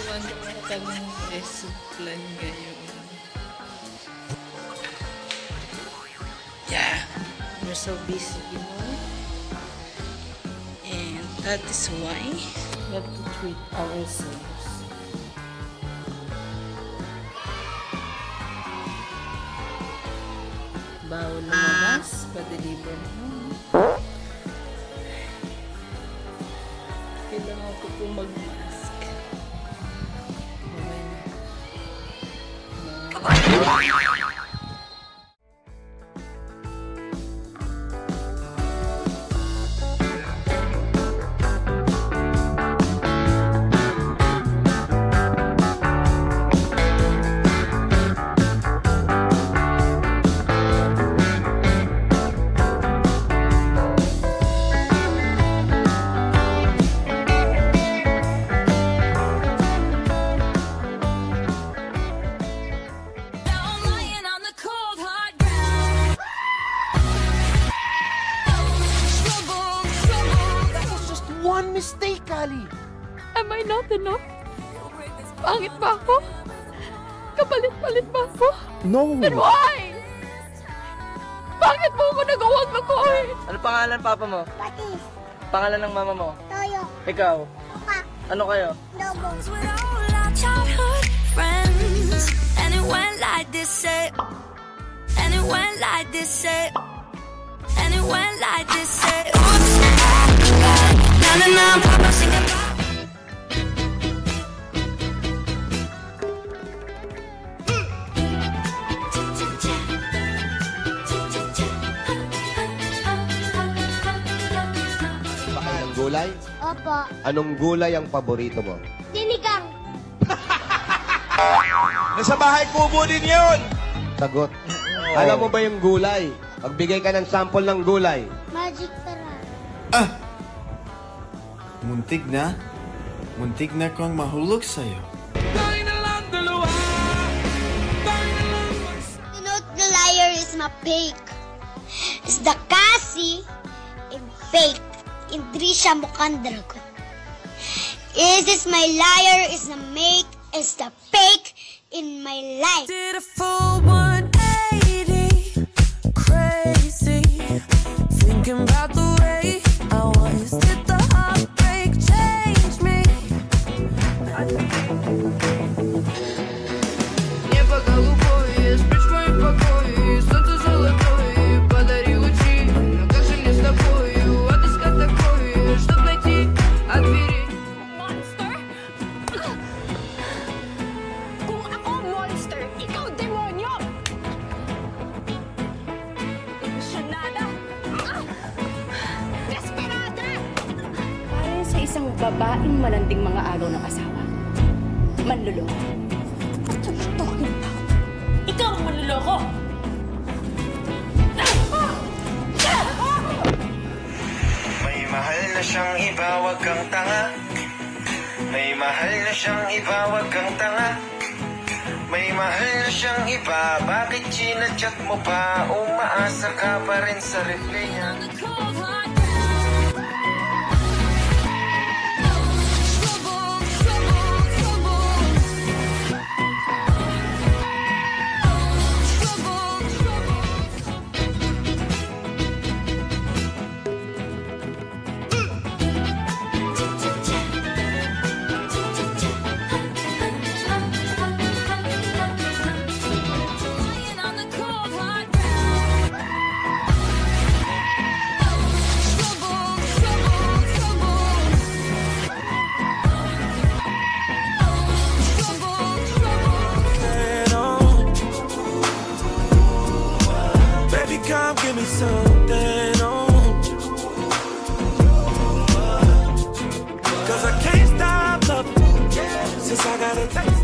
Magkakang lesson plan ngayon. Yeah, we're so busy, you know. And that is why we have to treat ourselves. Bawal lumabas, pa-deliver na. Kailangan ko po mag-mask. One mistake, Kali! Am I not enough? Pangit ba ako? Kapalit-palit ba ako? No! Then why? Bakit mo ako nagawag na ko eh? Ano pangalan papa mo? Patis. Pangalan ng mama mo? Toyo. Ikaw? Oka. Ano kayo? Lobo. And it went like this, and it went like this, and it went like this, oops, na na na, papa sing about. Anong gulay? Opo. Anong gulay ang paborito mo? Sinigang. Nasa bahay kubo din yun! Sagot. Alam mo ba yung gulay? Magbigay ka ng sample ng gulay. Magic tara. Muntik na kong mahulog sa'yo. You know the liar is my fake. Is the kasi in fake. Indri siya mukhang dragon. Is my liar is the make is the fake in my life. Did a full 180, crazy, thinking about the way I was. Did the heartbreak change me? Небо голубое, спишь в моем покое, солнце золотое, подари лучи. Но как же мне с тобою отыскать такое, чтоб найти от двери? Monster? Kung ako monster, ikaw demonyo! Ilusyonada! Desperada! Para sa isang babaeng malanding mga araw ng asawa. Manluloko. What are you talking about? Ikaw ang manluloko! May mahal na siyang iba, wag kang tanga. May mahal na siyang iba, wag kang tanga. May mahal na siyang iba, bakit chinachat mo pa? Umaasa ka pa rin sa reply niya. Come give me something, oh. 'Cause I can't stop loving since I got a taste.